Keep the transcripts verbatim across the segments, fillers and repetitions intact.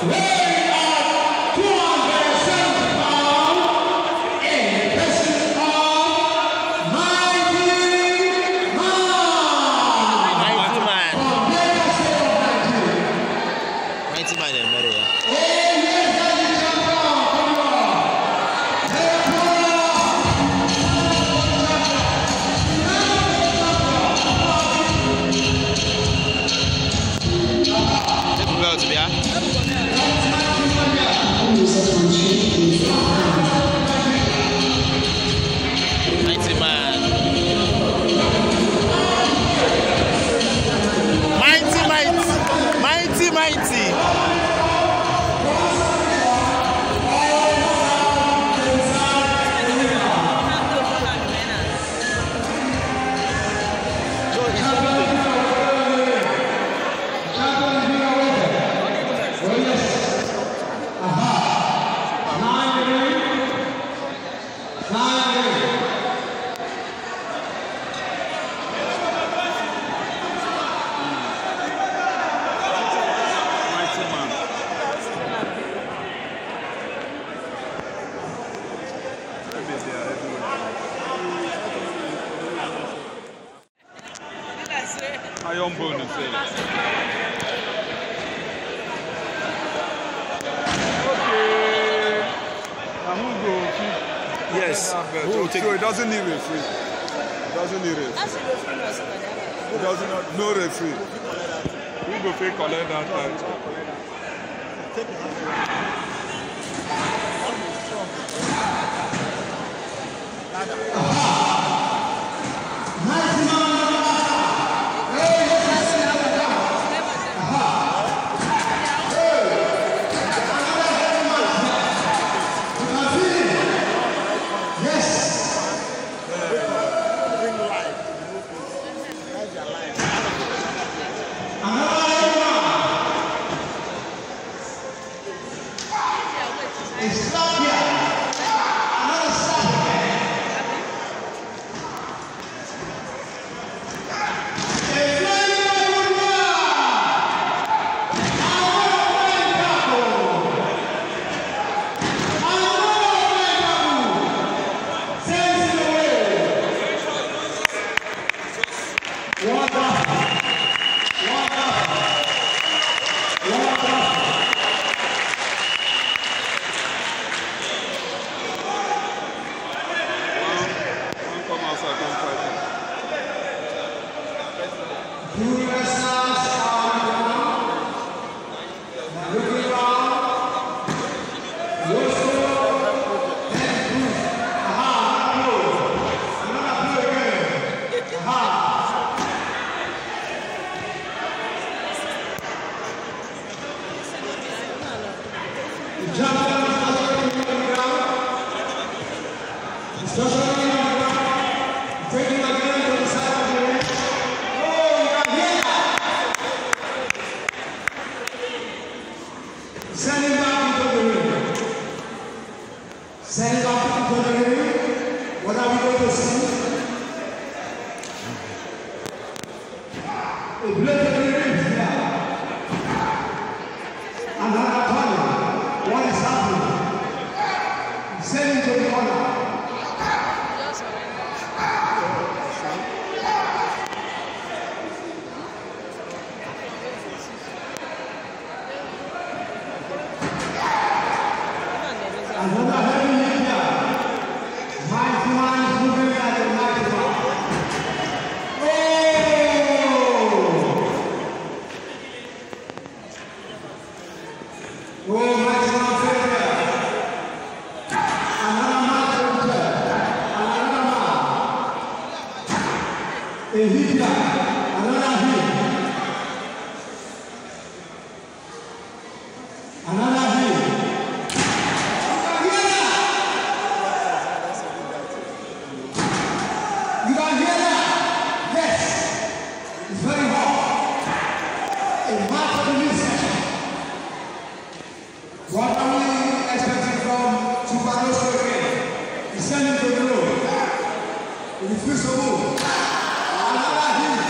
Iron bonus. Okay. Now who go? Yes. Who will take so it doesn't need referee. It doesn't need referee. It doesn't not no referee. Who go pay collect that time?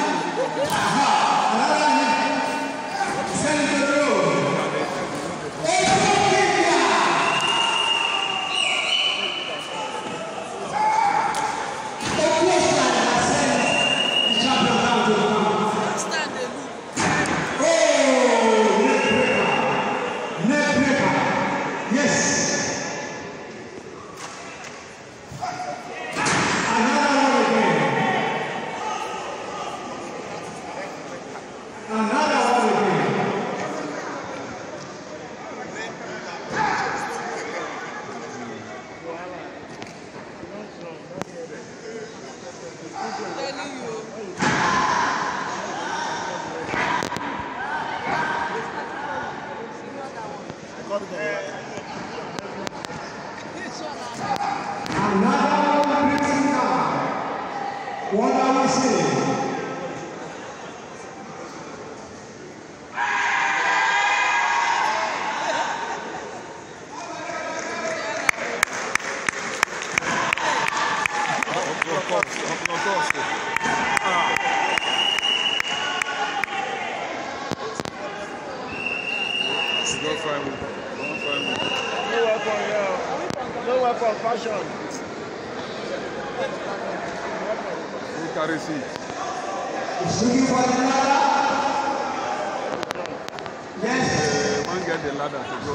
Hey! Another prisoner. What are we saying? Fashion. Who carries it? Yes. Uh, one get the ladder to go.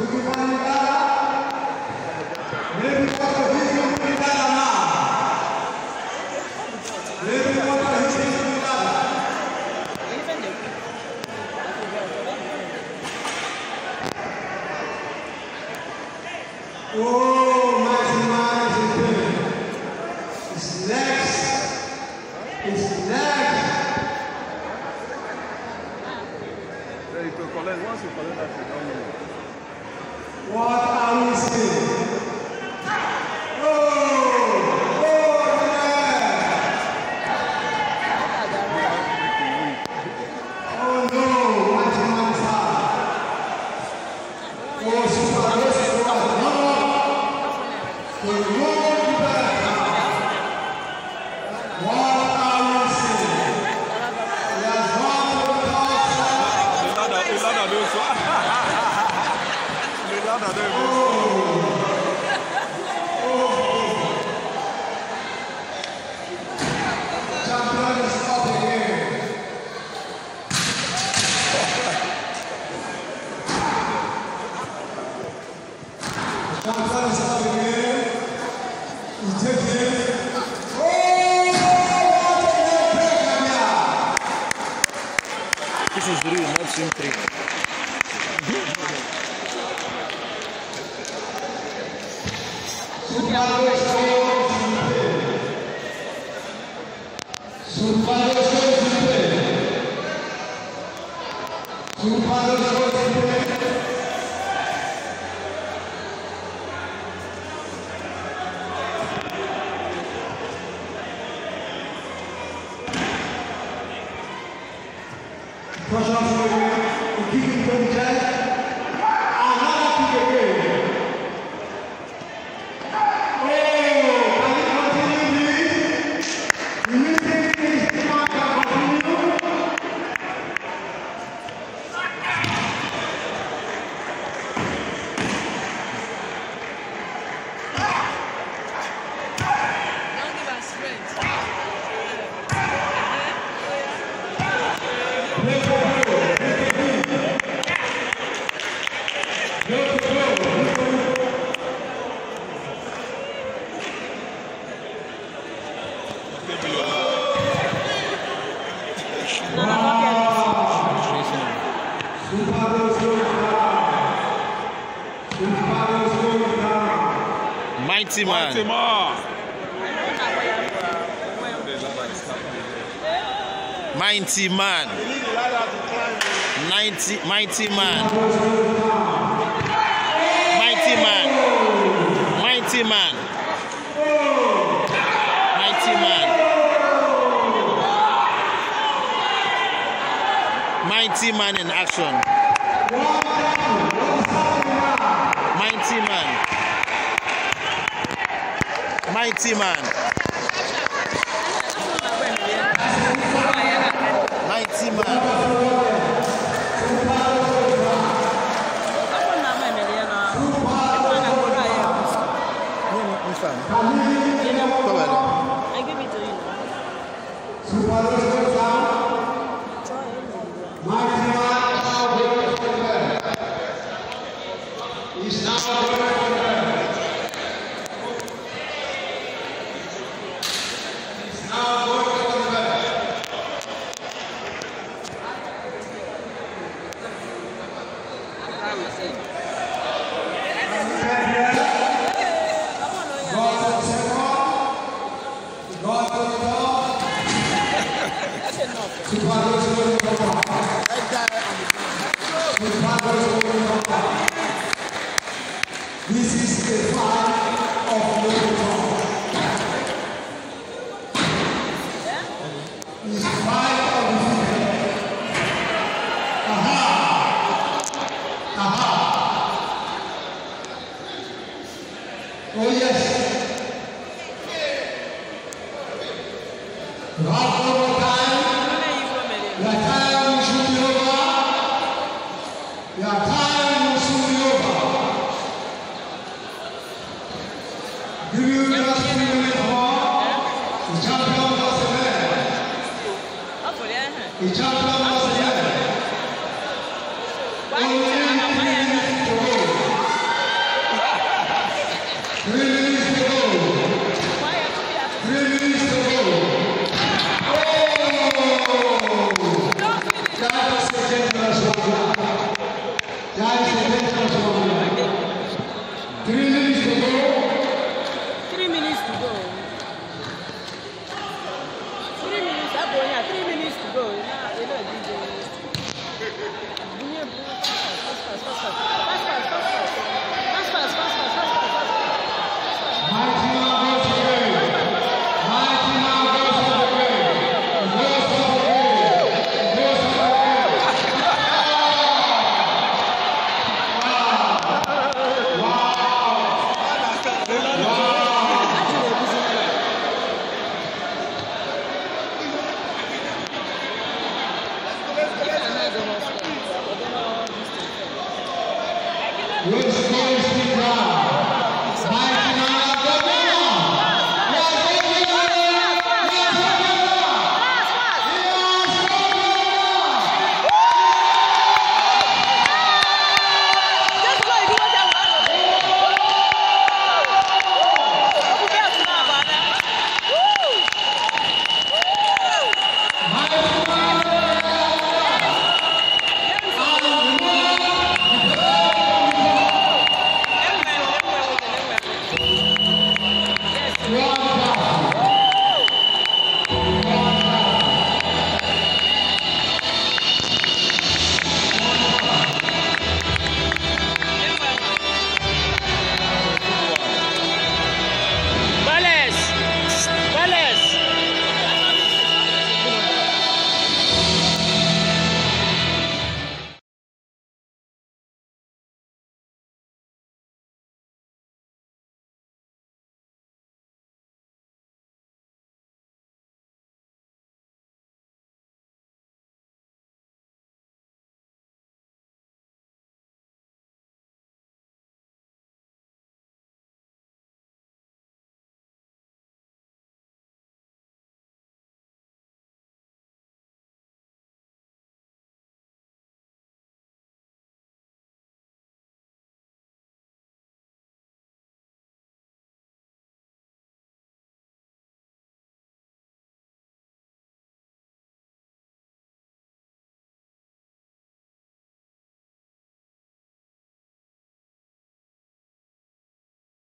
Oh, mighty man is in pain. His legs, his legs. Hey, to collect, once you collect that, you don't know. What are we saying? Oh, oh, yeah. Oh no, mighty man is hard. Oh, super, yes, super. No, no. What are we saying? He has gone to the house. The ladder, the ladder don't so. The ladder don't go. Champion is up again. Champion is up again. He takes it. Oh, what a leg break, This is real, not swing trick. Mighty man. Mighty man. Mighty man. Mighty, mighty man. Mighty man. Mighty man. Mighty man. Mighty man in action. Mighty man. Mighty man. Mighty man. I give it to you. He's now is a fight of no return. It's a fight of the future. Aha! Aha! Oh yes. You have one more time. Your time should be over. Your time will soon be over. Give you just three minutes more. The champion was a man. The champion was a man. Only three minutes to go. Three minutes to go. Three minutes to go. Three minutes to go. Three minutes to go. Three minutes. I'm going here. Three minutes to go. You know, you know, fast, fast, fast, fast, fast, fast, fast, fast, fast, fast. Mighty man goes to the grave. Mighty man goes to the grave. Goes to the grave. Goes to the grave. Which goes to the ground.